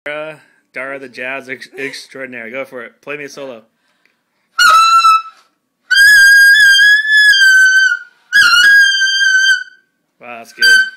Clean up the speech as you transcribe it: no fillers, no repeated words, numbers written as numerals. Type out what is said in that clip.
Dara the jazz extraordinaire. Go for it. Play me a solo. Wow, that's good.